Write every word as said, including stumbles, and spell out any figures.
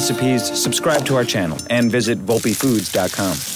recipes, subscribe to our channel and visit volpe foods dot com.